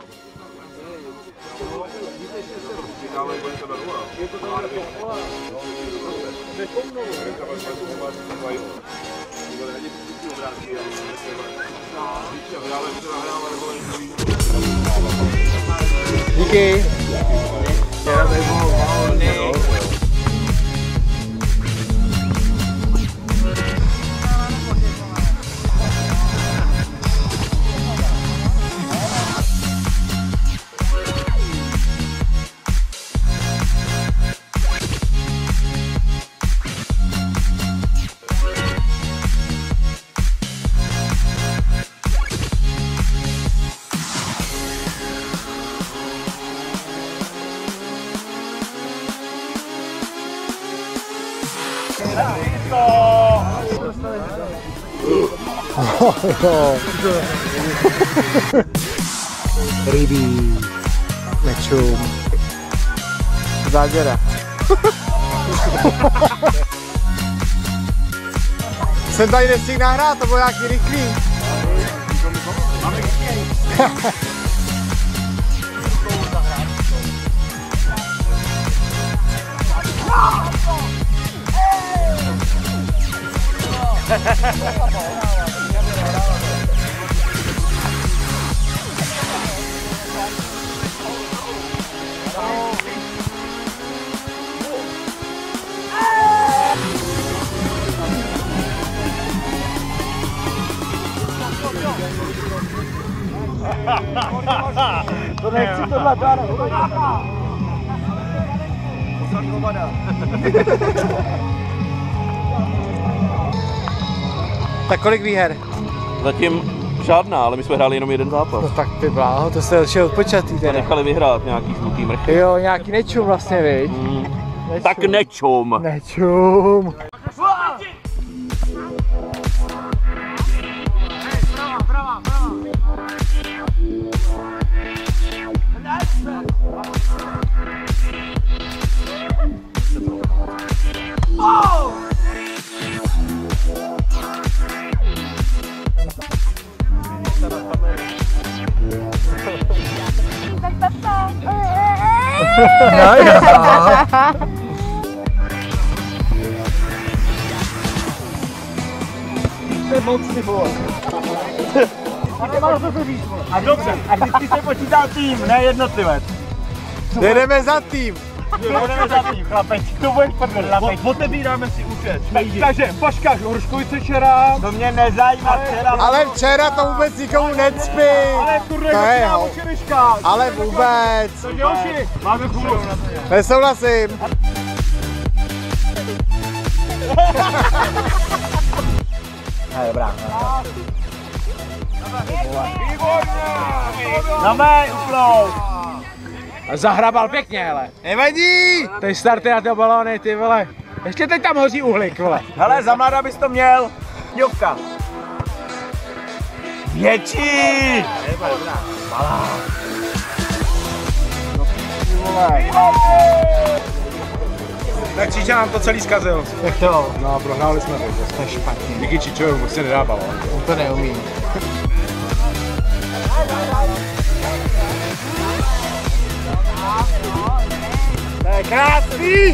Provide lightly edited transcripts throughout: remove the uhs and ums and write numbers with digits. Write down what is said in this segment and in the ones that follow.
Díky. Rybí, nečum, záděra. Jsem tady nestihl nahrát, to bylo nějaký rychlý. To nechci tohle dát. Tak kolik výher? Zatím žádná, ale my jsme hráli jenom jeden zápas. No tak ty bláho, to se šel odpočatý teda. Nechali vyhrát nějaký žlutý mrchy. Jo, nějaký nečum vlastně, viď? Nečum. Tak nečum. Nečum. No jo. To je moc, ty vole. A dobře, a vždycky se počítá tým, ne jednotlivec. Jedeme za tým. Jedeme za tým, chlapečky. To budeš prdel, chlapečky. Otebíráme si účet. Takže, počkáš, Urškovice včera. To mě nezajímá včera. Ale včera to vůbec nikomu necpí. Ale turnej začíná o čtyřičkách. Ale vůbec. To dělši, máme chůru. Nesouhlasím. Dobrá. Na mé, uplou. Zahrabal pěkně, hele. Nevadí. Teď starty na ty balóny, ty vole. Ještě teď tam hoří uhlík, vole. Hele, za mladá bys to měl. Ňovka. Větší. Malá. Tak Čiča nám to celý zkazil. Jak to? No, prohráli jsme to. To je špatně. Díky Čičovi, mu se nedá balón. On to neumí. To je krásný!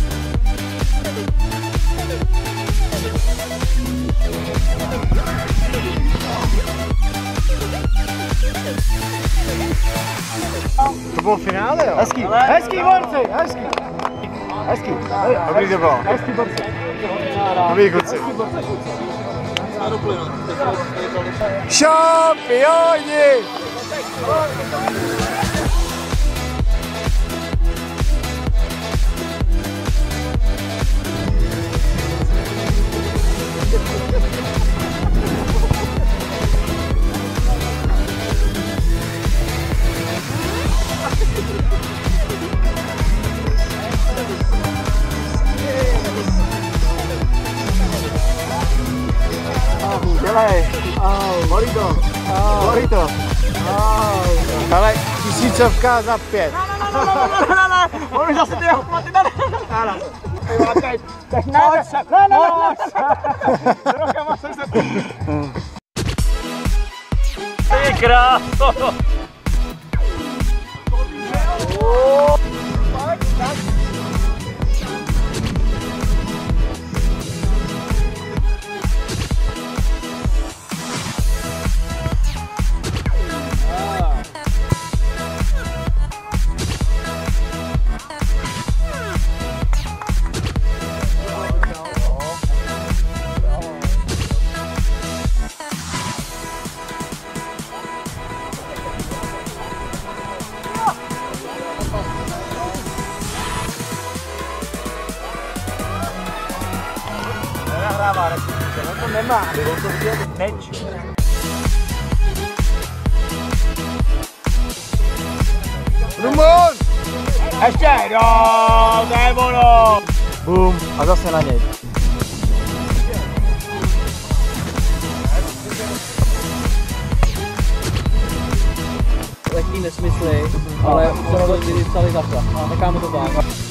To bylo finále, jo? Hezký, hezký borci, hezký. Hezký, dobrý to bylo. Hezký borci. Dobrý kluci. Šampioni! Dělej, bolí to, bolí to. Ale tisícovka za 5. Ne, on už zase ty automaty tady. Tak ne. Rokama jsem se... Ty kráso. To nemá, on to viděl neč. Rumon! Ještě, no, to je ono! Bum, a zase na něj. Lehký nesmysly, ale se rozhodli psali zase. Necháme to tak.